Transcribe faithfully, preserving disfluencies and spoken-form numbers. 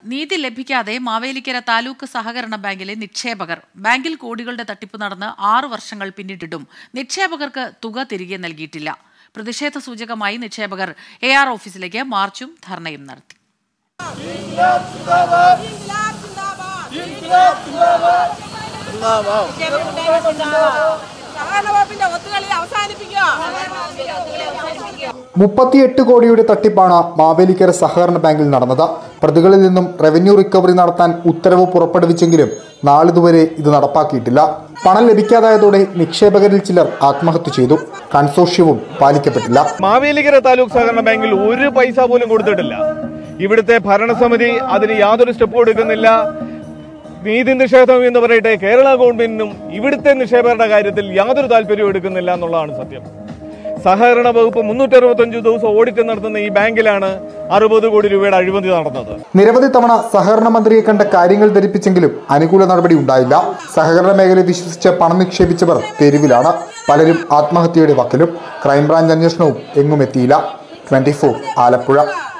നീതി ലഭിക്കാതെ മാവേലിക്കര താലൂക്ക് സഹകരണ ബാങ്കിലെ നിക്ഷേപകർ ബാങ്കിൽ കോടികളുടെ തട്ടിപ്പ് നടന്ന് ആറു വർഷങ്ങൾ പിന്നിട്ടിട്ടും നിക്ഷേപകർക്ക് തുക തിരികെ നൽകിയിട്ടില്ല. പ്രതിഷേധ സൂചകമായി നിക്ഷേപകർ എ ആർ ഓഫീസിലേക്ക് മാർച്ചും ധർണയും നടത്തി. മുപ്പത്തിയെട്ട് കോടിയുടെ തട്ടിപ്പാണ് മാവേലിക്കര സഹകരണ ബാങ്കിൽ നടന്നത്. പ്രതികളിൽ നിന്നും റവന്യൂ റിക്കവറി നടത്താൻ ഉത്തരവ് പുറപ്പെടുവിച്ചെങ്കിലും നാളിതുവരെ ഇത് നടപ്പാക്കിയിട്ടില്ല. പണം ലഭിക്കാതായതോടെ നിക്ഷേപകരിൽ ചിലർ ആത്മഹത്യ ചെയ്തു. കൺസോർഷ്യവും പാലിക്കപ്പെട്ടില്ല. മാവേലിക്കര താലൂക്ക് സഹകരണ ബാങ്കിൽ ഒരു പൈസ പോലും കൊടുത്തിട്ടില്ല. ഇവിടുത്തെ ഭരണസമിതി അതിന് യാതൊരു സ്റ്റെപ്പും എടുക്കുന്നില്ല. നീതി നിഷേധം എന്ന് പറയട്ടെ, കേരള ഗവൺമെന്റിനും ഇവിടുത്തെ നിക്ഷേപകരുടെ കാര്യത്തിൽ യാതൊരു താല്പര്യവും എടുക്കുന്നില്ല എന്നുള്ളതാണ് സത്യം. സഹകരണ വകുപ്പ് മുന്നൂറ്റി അറുപത്തഞ്ച് ദിവസം ഓഡിറ്റ് നടത്തുന്ന ഈ ബാങ്കിലാണ് അറുപത് കോടി രൂപയുടെ അഴിമതി നടന്നത്. നിരവധി തവണ സഹകരണ മന്ത്രിയെ കണ്ട കാര്യങ്ങൾ ധരിപ്പിച്ചെങ്കിലും അനുകൂല നടപടി ഉണ്ടായില്ല. സഹകരണ മേഖലയെ വിശ്വസിച്ച് പണം നിക്ഷേപിച്ചവർ തെരുവിലാണ്. പലരും ആത്മഹത്യയുടെ വക്കിലും. ക്രൈംബ്രാഞ്ച് അന്വേഷണവും എങ്ങും എത്തിയില്ല. Twenty four Alappuzha.